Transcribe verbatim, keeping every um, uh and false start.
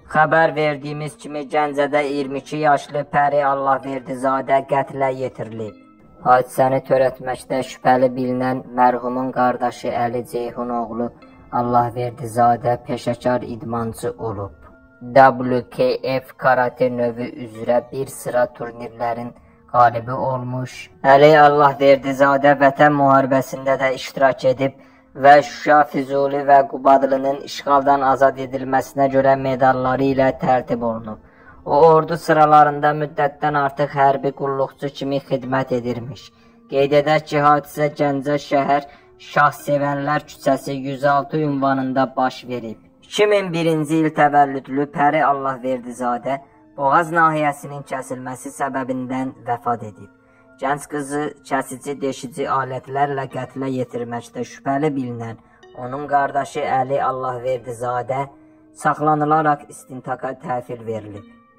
Xəbər verdiyimiz kimi Gəncədə iyirmi iki yaşlı Pəri Allahverdizadə qətlə yetirilib. Hadisəni törətməkdə şübhəli bilinən mərhumun qardaşı Əli Ceyhunoğlu Allahverdizadə peşəkar idmançı olub. W K F karate növü üzrə bir sıra turnirlərin qalibi olmuş. Əli Allahverdizadə Vətən müharibəsində də iştirak edib və Şuşa, Füzuli və Qubadlının işğaldan azad edilməsinə görə medalları ilə tərtib olunub. O, ordu sıralarında müddətdən artıq hərbi qulluqçu kimi xidmət edirmiş. Qeyd edək ki, hadisə Gəncə şəhər Şahsevənlər küçəsi yüz altı ünvanında baş verib. iki min birinci il təvəllüdlü Pəri Allahverdizadə boğaz nahiyəsinin kəsilməsi səbəbindən vəfat edib. Gənc qızı kəsici deşici alətlərlə qətlə yetirməkdə şübhəli bilinən onun qardaşı Əli Allahverdizadə saxlanılaraq istintaqa təhvil verilib.